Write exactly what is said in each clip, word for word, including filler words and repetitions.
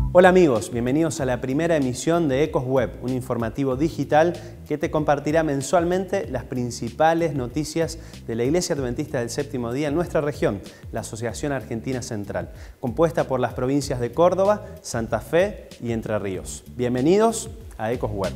Hola amigos, bienvenidos a la primera emisión de Ecos Web, un informativo digital que te compartirá mensualmente las principales noticias de la Iglesia Adventista del Séptimo Día en nuestra región, la Asociación Argentina Central, compuesta por las provincias de Córdoba, Santa Fe y Entre Ríos. Bienvenidos a Ecos Web.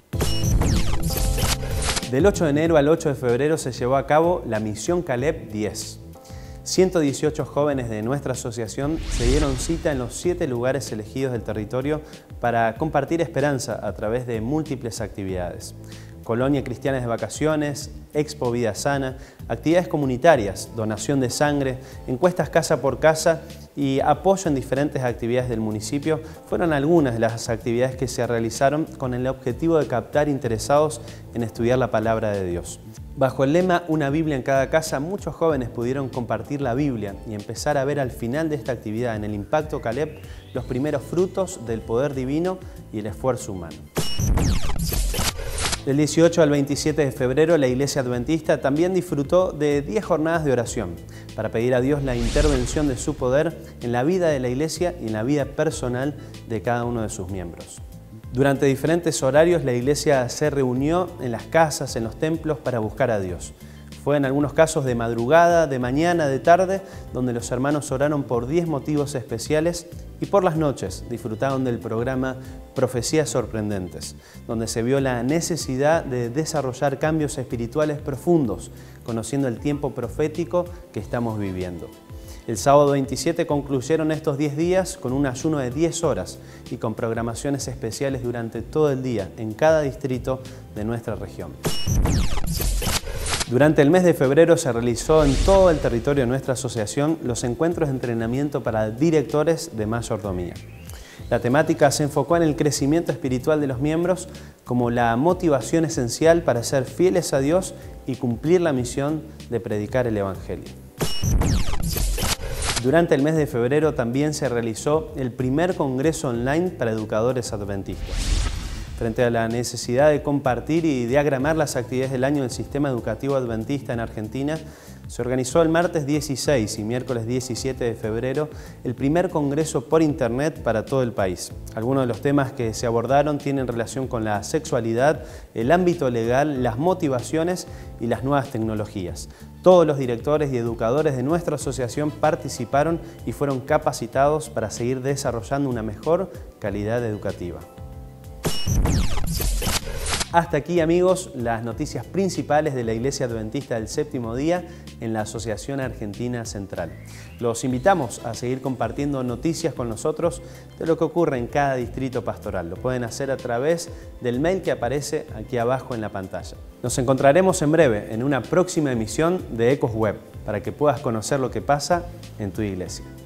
Del ocho de enero al ocho de febrero se llevó a cabo la Misión Caleb diez. ciento dieciocho jóvenes de nuestra asociación se dieron cita en los siete lugares elegidos del territorio para compartir esperanza a través de múltiples actividades. Colonia Cristianas de Vacaciones, Expo Vida Sana, actividades comunitarias, donación de sangre, encuestas casa por casa y apoyo en diferentes actividades del municipio fueron algunas de las actividades que se realizaron con el objetivo de captar interesados en estudiar la palabra de Dios. Bajo el lema Una Biblia en cada casa, muchos jóvenes pudieron compartir la Biblia y empezar a ver al final de esta actividad, en el Impacto Caleb, los primeros frutos del poder divino y el esfuerzo humano. Del dieciocho al veintisiete de febrero, la Iglesia Adventista también disfrutó de diez jornadas de oración para pedir a Dios la intervención de su poder en la vida de la Iglesia y en la vida personal de cada uno de sus miembros. Durante diferentes horarios, la Iglesia se reunió en las casas, en los templos, para buscar a Dios. Fue en algunos casos de madrugada, de mañana, de tarde, donde los hermanos oraron por diez motivos especiales, y por las noches disfrutaron del programa Profecías Sorprendentes, donde se vio la necesidad de desarrollar cambios espirituales profundos, conociendo el tiempo profético que estamos viviendo. El sábado veintisiete concluyeron estos diez días con un ayuno de diez horas y con programaciones especiales durante todo el día en cada distrito de nuestra región. Durante el mes de febrero se realizó en todo el territorio de nuestra asociación los encuentros de entrenamiento para directores de mayordomía. La temática se enfocó en el crecimiento espiritual de los miembros como la motivación esencial para ser fieles a Dios y cumplir la misión de predicar el Evangelio. Durante el mes de febrero también se realizó el primer congreso online para educadores adventistas. Frente a la necesidad de compartir y diagramar las actividades del año del sistema educativo adventista en Argentina, se organizó el martes dieciséis y miércoles diecisiete de febrero el primer congreso por internet para todo el país. Algunos de los temas que se abordaron tienen relación con la sexualidad, el ámbito legal, las motivaciones y las nuevas tecnologías. Todos los directores y educadores de nuestra asociación participaron y fueron capacitados para seguir desarrollando una mejor calidad educativa. Hasta aquí, amigos, las noticias principales de la Iglesia Adventista del Séptimo Día en la Asociación Argentina Central. Los invitamos a seguir compartiendo noticias con nosotros de lo que ocurre en cada distrito pastoral. Lo pueden hacer a través del mail que aparece aquí abajo en la pantalla. Nos encontraremos en breve en una próxima emisión de Ecos Web para que puedas conocer lo que pasa en tu iglesia.